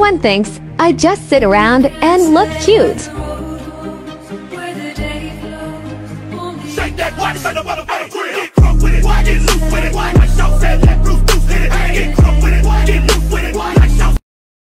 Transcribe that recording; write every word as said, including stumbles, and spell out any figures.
everyone thinks I just sit around and look cute. Shake that